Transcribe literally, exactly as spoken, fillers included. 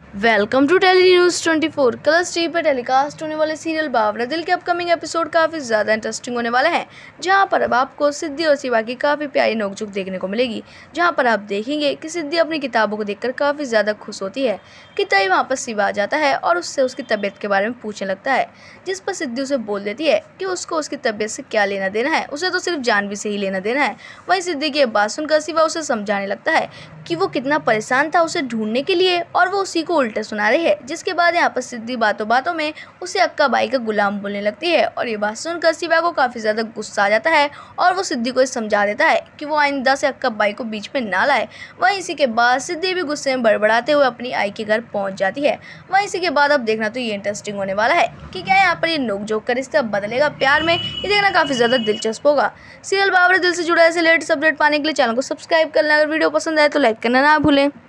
Welcome to telly news twenty four. Colors TV पर telecast होने वाले सीरियल बावरा दिल के अपकमिंग एपिसोड काफ़ी ज़्यादा इंटरेस्टिंग होने वाले हैं, जहां पर अब आपको सिद्धि और शिवा की काफ़ी प्यारी नोकझोंक देखने को मिलेगी। जहां पर आप देखेंगे कि सिद्धि अपनी किताबों को देखकर काफ़ी ज़्यादा खुश होती है कि तभी वहाँ पर शिवा आ जाता है और उससे उसकी तबीयत के बारे में पूछने लगता है, जिस पर सिद्धि उसे बोल देती है कि उसको उसकी तबीयत से क्या लेना देना है, उसे तो सिर्फ जानवी से ही लेना देना है। वहीं सिद्धि की बात सुनकर शिवा उसे समझाने लगता है कि वो कितना परेशान था उसे ढूंढने के लिए और वो उसी को उल्टे सुना रही है, जिसके बाद यहाँ पर सिद्धि बातों बातों में उसे अक्का बाई का गुलाम बोलने लगती है। और ये बात सुनकर शिवा को काफ़ी ज़्यादा गुस्सा आ जाता है और वो सिद्धि को समझा देता है कि वो आइंदा से अक्का बाई को बीच में ना लाए। वहीं इसी के बाद सिद्धि भी गुस्से में बड़बड़ाते हुए अपनी आई के घर पहुंच जाती है। वहीं इसी के बाद अब देखना तो ये इंटरेस्टिंग होने वाला है कि क्या यहाँ पर ये नोकझोंक का रिश्ता बदलेगा प्यार में, ये देखना काफ़ी ज़्यादा दिलचस्प होगा। सीरियल बावरा दिल से जुड़ा ऐसे लेटेस्ट अपडेट पाने के लिए चैनल को सब्सक्राइब करना, अगर वीडियो पसंद आए तो लाइक करना ना भूलें।